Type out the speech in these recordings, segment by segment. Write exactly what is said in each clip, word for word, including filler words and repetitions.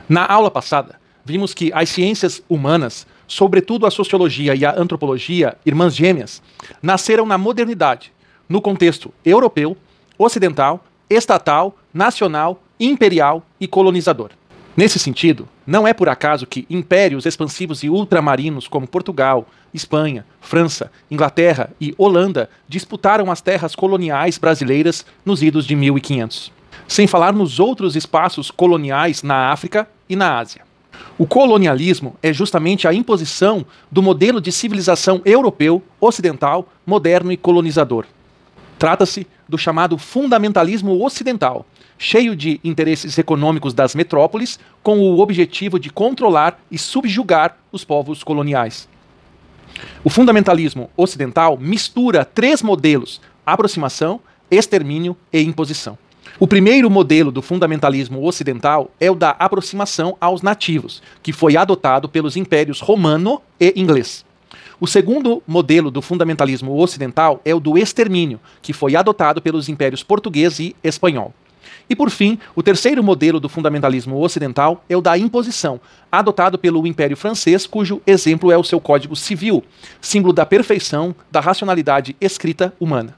Na aula passada, vimos que as ciências humanas, sobretudo a sociologia e a antropologia, irmãs gêmeas, nasceram na modernidade, no contexto europeu, ocidental, estatal, nacional, imperial e colonizador. Nesse sentido, não é por acaso que impérios expansivos e ultramarinos como Portugal, Espanha, França, Inglaterra e Holanda disputaram as terras coloniais brasileiras nos idos de mil e quinhentos. Sem falar nos outros espaços coloniais na África e na Ásia. O colonialismo é justamente a imposição do modelo de civilização europeu, ocidental, moderno e colonizador. Trata-se do chamado fundamentalismo ocidental, cheio de interesses econômicos das metrópoles, com o objetivo de controlar e subjugar os povos coloniais. O fundamentalismo ocidental mistura três modelos: aproximação, extermínio e imposição. O primeiro modelo do fundamentalismo ocidental é o da aproximação aos nativos, que foi adotado pelos impérios romano e inglês. O segundo modelo do fundamentalismo ocidental é o do extermínio, que foi adotado pelos impérios português e espanhol. E por fim, o terceiro modelo do fundamentalismo ocidental é o da imposição, adotado pelo Império Francês, cujo exemplo é o seu Código Civil, símbolo da perfeição da racionalidade escrita humana.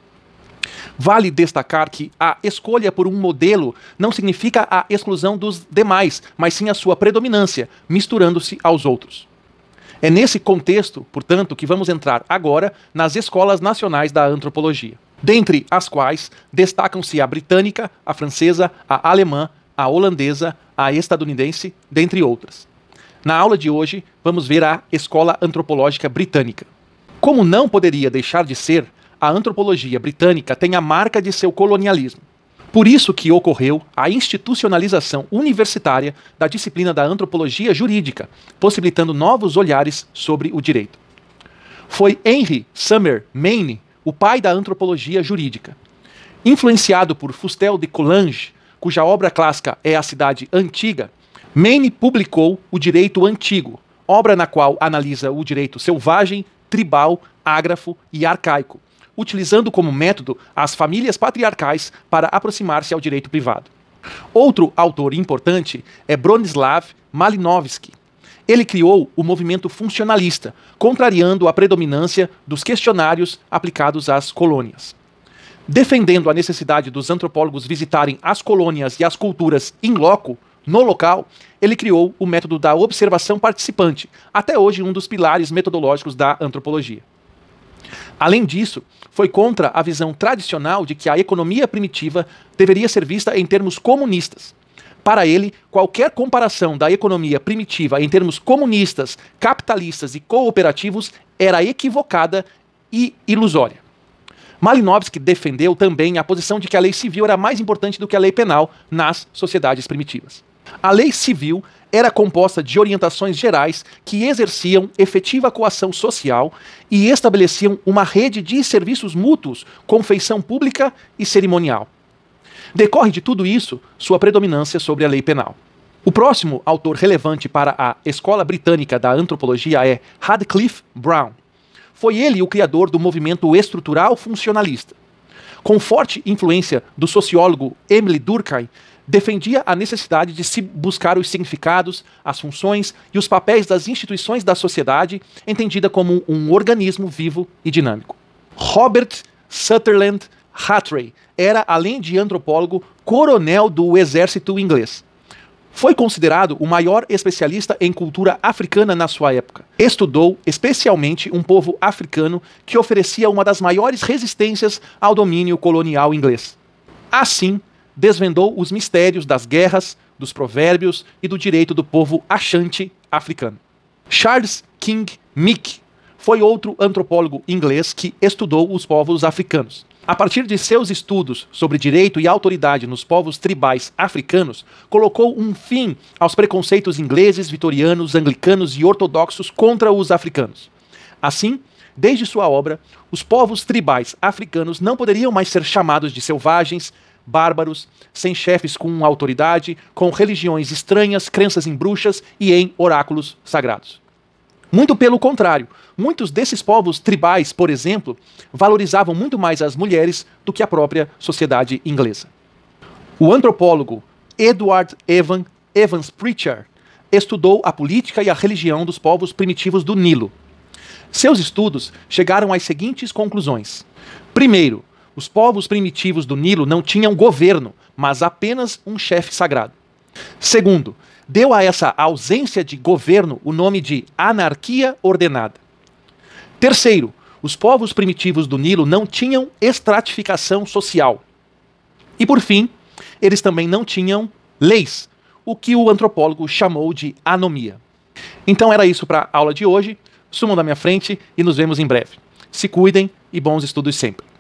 Vale destacar que a escolha por um modelo não significa a exclusão dos demais, mas sim a sua predominância, misturando-se aos outros. É nesse contexto, portanto, que vamos entrar agora nas escolas nacionais da antropologia, dentre as quais destacam-se a britânica, a francesa, a alemã, a holandesa, a estadunidense, dentre outras. Na aula de hoje, vamos ver a Escola Antropológica Britânica. Como não poderia deixar de ser, a antropologia britânica tem a marca de seu colonialismo. Por isso que ocorreu a institucionalização universitária da disciplina da antropologia jurídica, possibilitando novos olhares sobre o direito. Foi Henry Summer Mayne, o pai da antropologia jurídica. Influenciado por Fustel de Coulanges, cuja obra clássica é A Cidade Antiga, Mayne publicou O Direito Antigo, obra na qual analisa o direito selvagem, tribal, ágrafo e arcaico, utilizando como método as famílias patriarcais para aproximar-se ao direito privado. Outro autor importante é Bronislaw Malinowski. Ele criou o movimento funcionalista, contrariando a predominância dos questionários aplicados às colônias. Defendendo a necessidade dos antropólogos visitarem as colônias e as culturas in loco, no local, ele criou o método da observação participante, até hoje um dos pilares metodológicos da antropologia. Além disso, foi contra a visão tradicional de que a economia primitiva deveria ser vista em termos comunistas. Para ele, qualquer comparação da economia primitiva em termos comunistas, capitalistas e cooperativos era equivocada e ilusória. Malinowski defendeu também a posição de que a lei civil era mais importante do que a lei penal nas sociedades primitivas. A lei civil era composta de orientações gerais que exerciam efetiva coação social e estabeleciam uma rede de serviços mútuos com feição pública e cerimonial. Decorre de tudo isso sua predominância sobre a lei penal. O próximo autor relevante para a Escola Britânica da Antropologia é Radcliffe Brown. Foi ele o criador do movimento estrutural funcionalista. Com forte influência do sociólogo Emile Durkheim, defendia a necessidade de se buscar os significados, as funções e os papéis das instituições da sociedade, entendida como um organismo vivo e dinâmico. Robert Sutherland Rattray era, além de antropólogo, coronel do exército inglês. Foi considerado o maior especialista em cultura africana na sua época. Estudou especialmente um povo africano que oferecia uma das maiores resistências ao domínio colonial inglês. Assim, desvendou os mistérios das guerras, dos provérbios e do direito do povo Ashanti africano. Charles King Meek foi outro antropólogo inglês que estudou os povos africanos. A partir de seus estudos sobre direito e autoridade nos povos tribais africanos, colocou um fim aos preconceitos ingleses, vitorianos, anglicanos e ortodoxos contra os africanos. Assim, desde sua obra, os povos tribais africanos não poderiam mais ser chamados de selvagens, bárbaros, sem chefes com autoridade, com religiões estranhas, crenças em bruxas e em oráculos sagrados. Muito pelo contrário, muitos desses povos tribais, por exemplo, valorizavam muito mais as mulheres do que a própria sociedade inglesa. O antropólogo Edward Evan Evans Pritchard estudou a política e a religião dos povos primitivos do Nilo. Seus estudos chegaram às seguintes conclusões. Primeiro, os povos primitivos do Nilo não tinham governo, mas apenas um chefe sagrado. Segundo, deu a essa ausência de governo o nome de anarquia ordenada. Terceiro, os povos primitivos do Nilo não tinham estratificação social. E por fim, eles também não tinham leis, o que o antropólogo chamou de anomia. Então era isso para a aula de hoje. Sumam da minha frente e nos vemos em breve. Se cuidem e bons estudos sempre.